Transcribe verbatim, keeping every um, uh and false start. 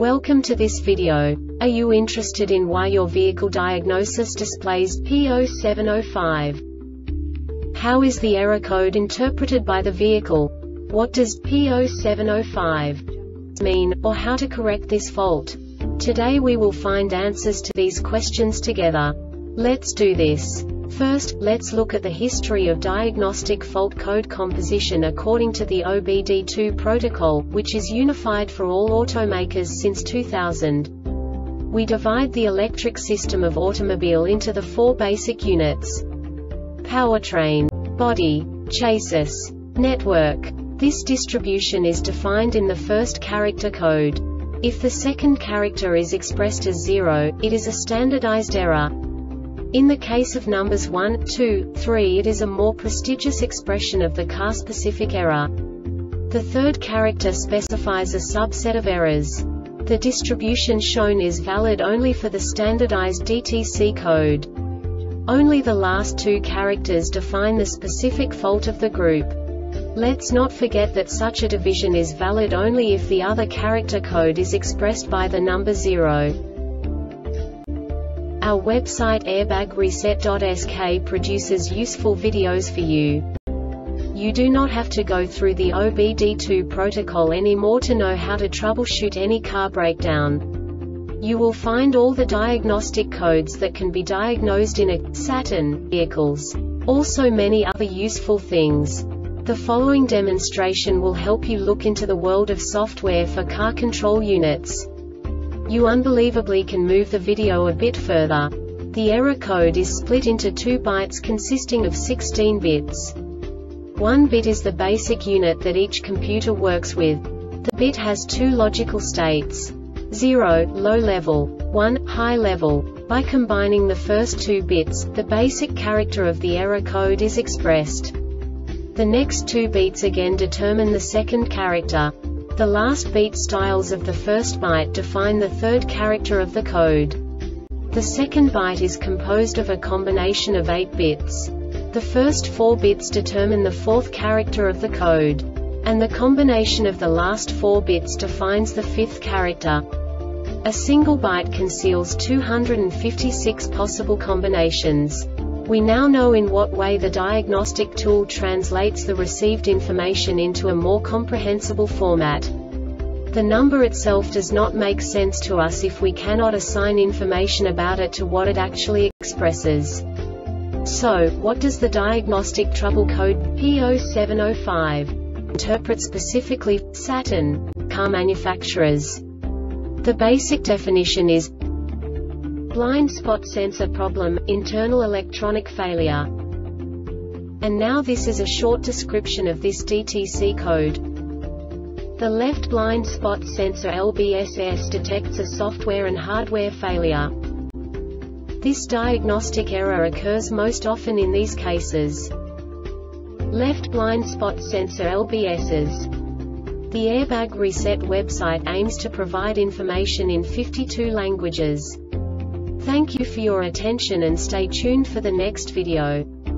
Welcome to this video. Are you interested in why your vehicle diagnosis displays P zero seven zero five? How is the error code interpreted by the vehicle? What does P zero seven zero five mean, or how to correct this fault? Today we will find answers to these questions together. Let's do this. First, let's look at the history of diagnostic fault code composition according to the O B D two protocol, which is unified for all automakers since two thousand. We divide the electric system of automobile into the four basic units: powertrain, body, chassis, network. This distribution is defined in the first character code. If the second character is expressed as zero, it is a standardized error. In the case of numbers one, two, three, it is a more prestigious expression of the car-specific error. The third character specifies a subset of errors. The distribution shown is valid only for the standardized D T C code. Only the last two characters define the specific fault of the group. Let's not forget that such a division is valid only if the other character code is expressed by the number zero. Our website airbag reset dot S K produces useful videos for you. You do not have to go through the O B D two protocol anymore to know how to troubleshoot any car breakdown. You will find all the diagnostic codes that can be diagnosed in a Saturn vehicles. Also many other useful things. The following demonstration will help you look into the world of software for car control units. You unbelievably can move the video a bit further. The error code is split into two bytes consisting of sixteen bits. One bit is the basic unit that each computer works with. The bit has two logical states: zero, low level, one, high level. By combining the first two bits, the basic character of the error code is expressed. The next two bits again determine the second character. The last beat styles of the first byte define the third character of the code. The second byte is composed of a combination of eight bits. The first four bits determine the fourth character of the code. And the combination of the last four bits defines the fifth character. A single byte conceals two hundred fifty-six possible combinations. We now know in what way the diagnostic tool translates the received information into a more comprehensible format. The number itself does not make sense to us if we cannot assign information about it to what it actually expresses. So, what does the diagnostic trouble code P zero seven zero five interpret specifically for Saturn car manufacturers? The basic definition is blind spot sensor problem, internal electronic failure. And now this is a short description of this D T C code. The left blind spot sensor L B S S detects a software and hardware failure. This diagnostic error occurs most often in these cases: left blind spot sensor L B Ss. The Airbag Reset website aims to provide information in fifty-two languages. Thank you for your attention and stay tuned for the next video.